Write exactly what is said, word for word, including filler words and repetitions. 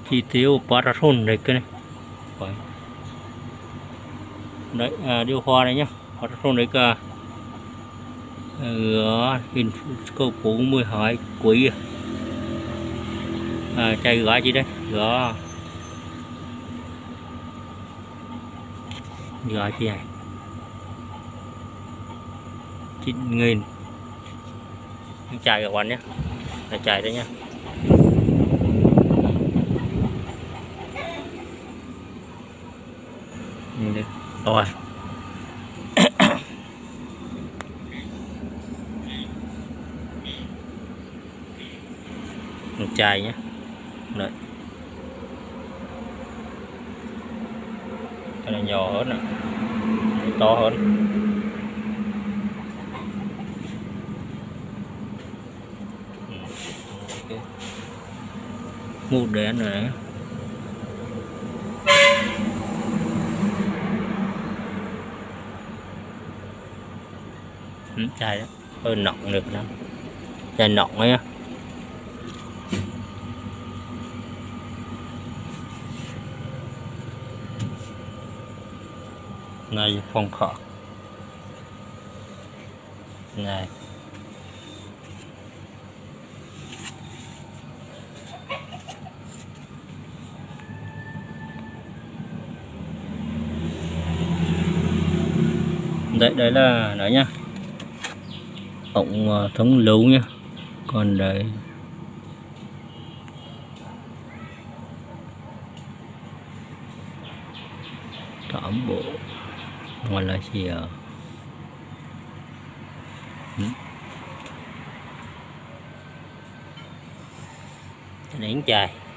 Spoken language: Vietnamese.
chi tiêu Parason này cái này đấy, à, điều hòa này nhá, Parason đấy cả hình câu cũ mười hai quý à, chạy gái gì đấy đó gái gì này chín nghìn chạy các bạn nhé, là chạy đấy nhá. Rồi chai nhé, đấy cái này nhỏ hơn nè, to hơn. Okay. Mũ đen này ừ, chai đó hơi nọng được đó, chai nọng ấy á. Này phong khỏ này đấy, đấy là đấy nhá, ống thông lưu nhá. Còn đấy tóm bộ ngoài là gì ở ừ. Đánh chài